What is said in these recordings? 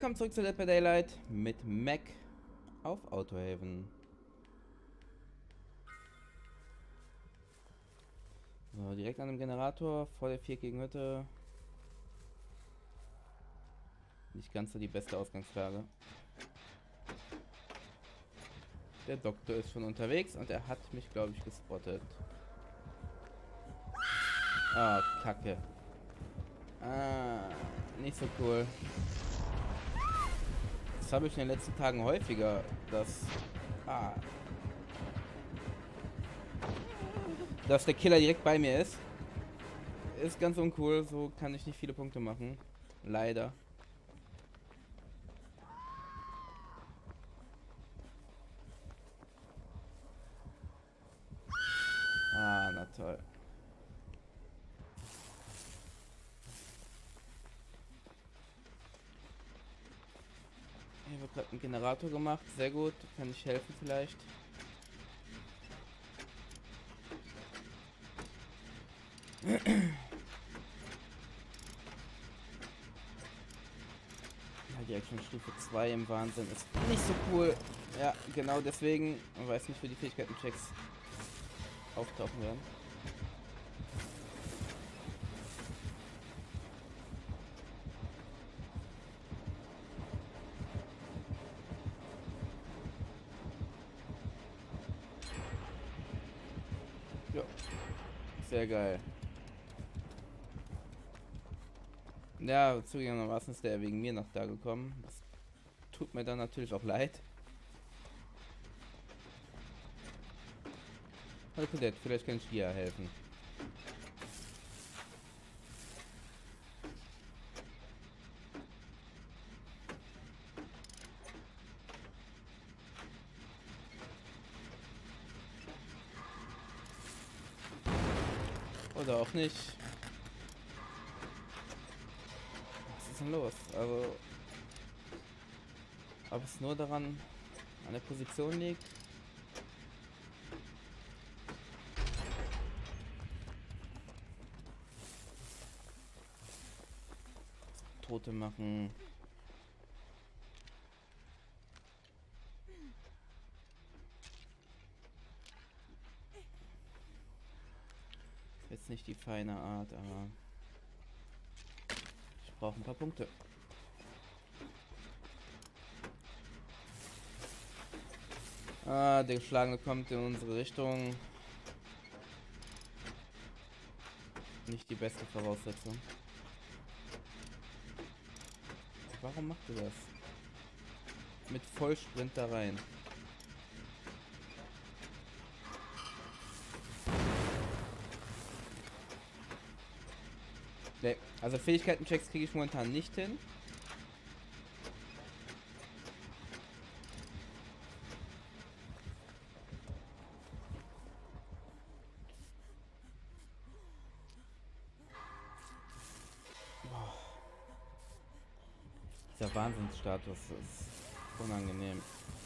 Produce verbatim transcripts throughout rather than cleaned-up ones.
Willkommen zurück zu Dead by Daylight mit Mac auf Autohaven. So, direkt an dem Generator vor der viereckigen Hütte. Nicht ganz so die beste Ausgangslage. Der Doktor ist schon unterwegs und er hat mich, glaube ich, gespottet. Ah, Kacke. Ah, nicht so cool. Das habe ich in den letzten Tagen häufiger, dass... Ah. Dass der Killer direkt bei mir ist. Ist ganz uncool, so kann ich nicht viele Punkte machen. Leider. Ah, na toll. Hier wird gerade ein Generator gemacht. Sehr gut. Kann ich helfen vielleicht? Ja, direkt schon Stufe zwei im Wahnsinn. Ist nicht so cool. Ja, genau deswegen. Man weiß nicht, wie die Fähigkeiten-Checks auftauchen werden. Ja, sehr geil. Ja, zugegebenermaßen ist der wegen mir noch da gekommen. Das tut mir dann natürlich auch leid. Hallo Colette, vielleicht kann ich dir helfen. Oder auch nicht. Was ist denn los? Also, ob es nur daran an der Position liegt? Tote machen. Ist jetzt nicht die feine Art, aber ich brauche ein paar Punkte. Ah, der Geschlagene kommt in unsere Richtung. Nicht die beste Voraussetzung. Warum macht er das? Mit Vollsprint da rein. Nee, also Fähigkeiten-Checks kriege ich momentan nicht hin. Boah. Dieser Wahnsinnsstatus ist unangenehm.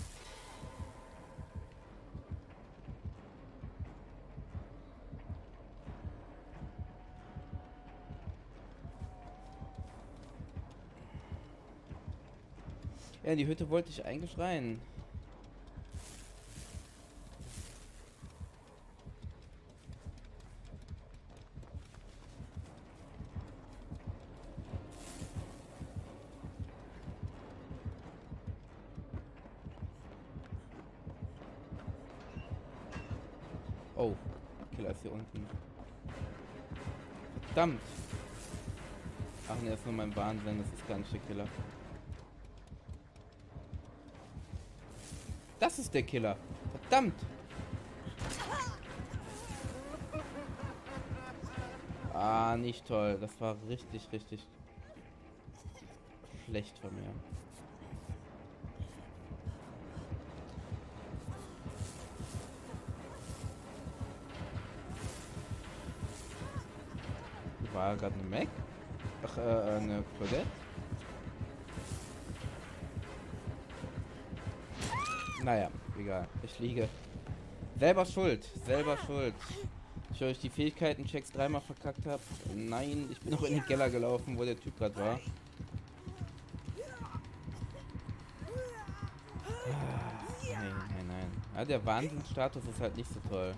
Ja, in die Hütte wollte ich eigentlich rein. Oh, Killer ist hier unten. Verdammt! Ach ne, ist nur mein Wahnsinn, das ist gar nicht der Killer. Das ist der Killer. Verdammt! Ah, nicht toll. Das war richtig, richtig schlecht von mir. War gerade eine Mac? Ach, äh, eine Claudette? Naja, egal. Ich liege. Selber schuld. Selber schuld. Ich euch die Fähigkeiten-Checks dreimal verkackt habe. Nein, ich bin noch in den Keller gelaufen, wo der Typ gerade war. Ja, der Wahnsinnsstatus ist halt nicht so toll.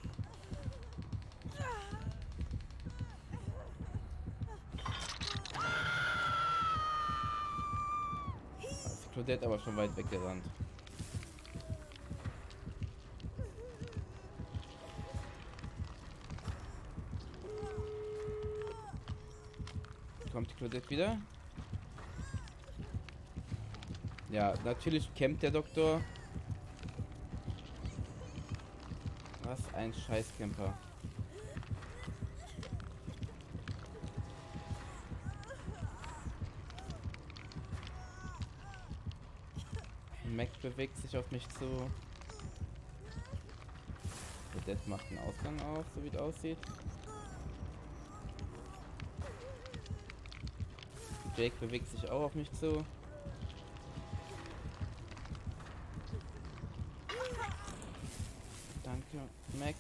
Ist Claudette aber schon weit weggerannt. Kommt die Claudette wieder? Ja, natürlich campt der Doktor. Was ein Scheißcamper. Mac bewegt sich auf mich zu. Claudette macht einen Ausgang auf, so wie es aussieht. Jake bewegt sich auch auf mich zu. Danke, Mac.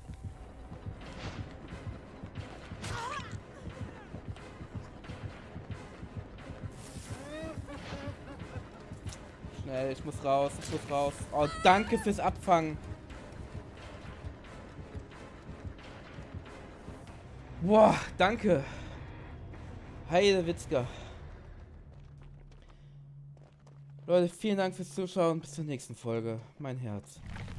Schnell, ich muss raus, ich muss raus. Oh, danke fürs Abfangen. Boah, danke. Heide Witzka. Leute, vielen Dank fürs Zuschauen. Bis zur nächsten Folge. Mein Herz.